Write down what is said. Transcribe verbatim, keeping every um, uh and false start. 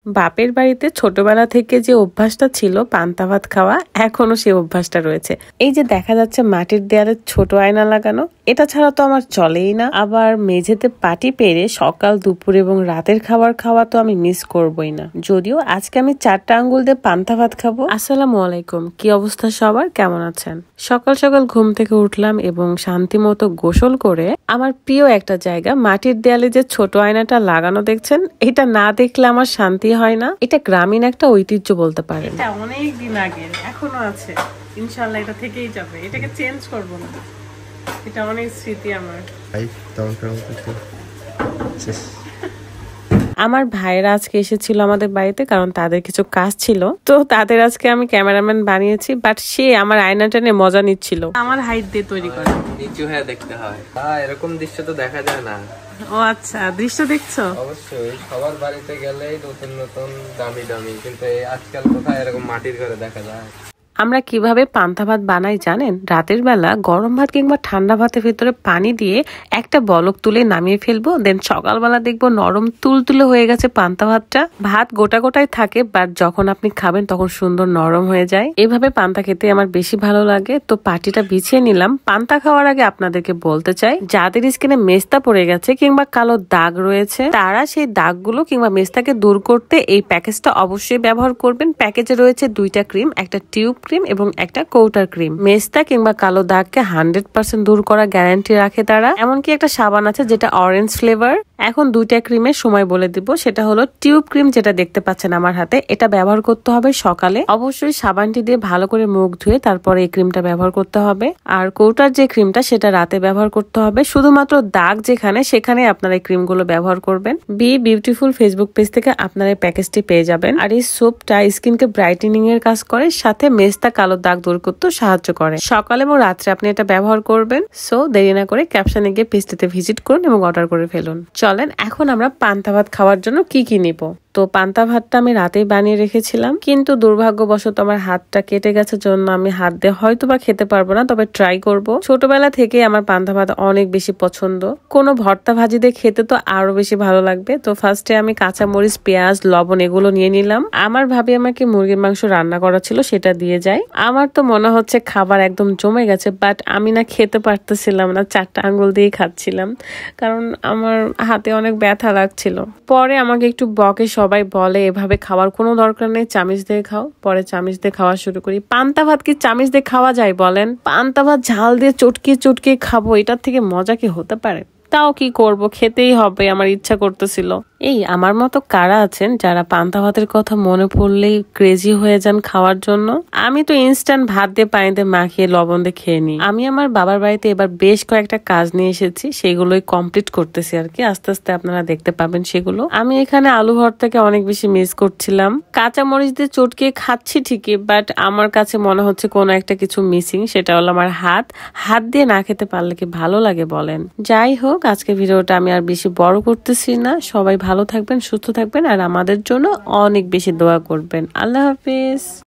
বাপের বাড়িতে ছোটবেলা থেকে যে অভ্যাসটা ছিল পান্তা ভাত খাওয়া, এখনো সেই অভ্যাসটা রয়েছে। এই যে দেখা যাচ্ছে মাটির দেয়ালে ছোট আয়না লাগানো, এটা ছাড়া তো আমার চলেই না। আবার মেঝেতে পাটি পেরে সকাল দুপুর এবং রাতের খাবার খাওয়া তো আমি মিস করবই না। যদিও আজকে আমি চারটা আঙ্গুল দিয়ে পান্তা ভাত খাবো। আসসালামু আলাইকুম, কি অবস্থা সবার, কেমন আছেন? সকাল সকাল ঘুম থেকে উঠলাম এবং শান্তি মতো গোসল করে আমার প্রিয় একটা জায়গা মাটির দেয়ালে যে ছোট আয়নাটা লাগানো দেখছেন, এটা না দেখলে আমার শান্তি হয় না। এটা গ্রামীণ একটা ঐতিহ্য বলতে পারেন। এটা অনেক দিন আগে, এখনো আছে, ইনশাআল্লাহ এটা থেকেই যাবে, এটাকে চেঞ্জ করব না। এটা অনেক স্মৃতি আমার। আমার ভাইয়েরা আজকে এসেছিল আমাদের বাড়িতে, কারণ তাদের কিছু কাজ ছিল, তো তাদের আজকে আমি ক্যামেরাম্যান বানিয়েছি। বাট সে আমার আয়নাটা নিয়ে মজা নিচ্ছিল। আমার হাইট দিয়ে তৈরি করা, নিচু হয়ে দেখতে হয়। হ্যাঁ, এরকম দৃশ্য তো দেখা যায় না। ও আচ্ছা, দৃশ্য দেখছো? অবশ্যই, সবার বাড়িতে গেলেই নতুন নতুন দামি দামি, কিন্তু আজকাল কোথায় এরকম মাটির ঘরে দেখা যায়। আমরা কিভাবে পান্তা ভাত বানাই জানেন? রাতের বেলা গরম ভাত কিংবা ঠান্ডা ভাতের ভিতরে পানি দিয়ে একটা বলক তুলে নামিয়ে ফেলবো, দেন সকালবেলা দেখবো নরম তুলতুলে হয়ে গেছে পান্তা ভাতটা। ভাত গোটা গোটাই থাকে, বাট যখন আপনি খাবেন তখন সুন্দর নরম হয়ে যায়। এভাবে পান্তা খেতে আমার বেশি ভালো লাগে। তো পাটিটা বিছিয়ে নিলাম। পান্তা খাওয়ার আগে আপনাদেরকে বলতে চাই, যাদের স্কিনে মেস্তা পড়ে গেছে কিংবা কালো দাগ রয়েছে, তারা সেই দাগগুলো কিংবা মেস্তাকে দূর করতে এই প্যাকেজটা অবশ্যই ব্যবহার করবেন। প্যাকেজে রয়েছে দুইটা ক্রিম, একটা টিউব ক্রিম এবং একটা কৌটার ক্রিম। মেস্তা কিংবা কালো দাগকে হান্ড্রেড পার্সেন্ট দূর করা গ্যারান্টি রাখে তারা। এমনকি একটা সাবান আছে যেটা অরেঞ্জ ফ্লেভার। এখন দুইটা ক্রিমের সময় বলে দিব। সেটা হলো টিউব ক্রিম, যেটা দেখতে পাচ্ছেন আমার হাতে, এটা ব্যবহার করতে হবে সকালে। অবশ্যই সাবানটি দিয়ে ভালো করে মুখ ধুয়ে তারপরে এই ক্রিমটা ব্যবহার করতে হবে। আর কৌটার যে ক্রিমটা সেটা রাতে ব্যবহার করতে হবে। শুধুমাত্র দাগ যেখানে, সেখানে আপনারা এই ক্রিম গুলো ব্যবহার করবেন। বি বিউটিফুল ফেসবুক পেজ থেকে আপনারা এই প্যাকেজটি পেয়ে যাবেন। আর এই সোপটা স্কিনকে ব্রাইটেনিং এর কাজ করে, সাথে মেস্তা কালো দাগ দূর করতে সাহায্য করে। সকালে এবং রাত্রে আপনি এটা ব্যবহার করবেন। সো দেরি না করে ক্যাপশনে গিয়ে পেজটিতে ভিজিট করুন এবং অর্ডার করে ফেলুন। চলেন এখন আমরা পান্তা ভাত খাওয়ার জন্য কি কি নিব। তো পান্তা ভাতটা আমি রাতেই বানিয়ে রেখেছিলাম, কিন্তু দুর্ভাগ্যবশত আমার হাতটা কেটে গেছে, জন্য আমি হাত দিয়ে হয়তো বা খেতে পারবো না, তবে ট্রাই করব। ছোটবেলা থেকে আমার পান্তা ভাত অনেক বেশি পছন্দ। কোনো ভর্তা ভাজি দিয়ে খেতে তো আরো বেশি ভালো লাগবে। তো ফার্স্টে আমি কাঁচা মরিচ, পেঁয়াজ, লবণ এগুলো নিয়ে নিলাম। আমার ভাবি আমাকে মুরগির মাংস রান্না করা ছিল, সেটা দিয়ে যায়। আমার তো মনে হচ্ছে খাবার একদম জমে গেছে, বাট আমি না খেতে পারতেছিলাম না, চারটা আঙ্গুল দিয়ে খাচ্ছিলাম, কারণ আমার হাতে অনেক ব্যথা লাগছিল। পরে আমাকে একটু বকে, সবাই বলে এভাবে খাওয়ার কোনো দরকার নেই, চামিচ দিয়ে খাও। পরে চামিচ দিয়ে খাওয়া শুরু করি। পান্তা ভাত কি চামিচ দিয়ে খাওয়া যায় বলেন? পান্তা ভাত ঝাল দিয়ে চটকে চটকে খাবো, এটার থেকে মজা কি হতে পারে? তাও কি করব, খেতেই হবে, আমার ইচ্ছা করতেছিল। এই আমার মতো কারা আছেন যারা পান্তা ভাতের কথা মনে পড়লেই ক্রেজি হয়ে যান খাওয়ার জন্য? আমি তো ইনস্ট্যান্ট ভাত দিয়ে পানিতে মাখিয়ে লবণ দিয়ে খেয়ে নিই। আমি আমার বাবার বাড়িতে এবার বেশ কয়েকটা কাজ নিয়ে এসেছি, সেগুলোই কমপ্লিট করতেছি আর কি। আস্তে আস্তে আপনারা দেখতে পাবেন সেগুলো। আমি এখানে আলু ভর্তাকে অনেক বেশি মিস করছিলাম। কাঁচা মরিচ দিয়ে চটকে খাচ্ছি ঠিকই, বাট আমার কাছে মনে হচ্ছে কোনো একটা কিছু মিসিং, সেটা হলো আমার হাত। হাত দিয়ে না খেতে পারলে কি ভালো লাগে বলেন? যাই হোক, আজকে ভিডিওটা আমি আর বেশি বড় করতেছি না। সবাই ভালো থাকবেন, সুস্থ থাকবেন, আর আমাদের জন্য অনেক বেশি দোয়া করবেন। আল্লাহ হাফেজ।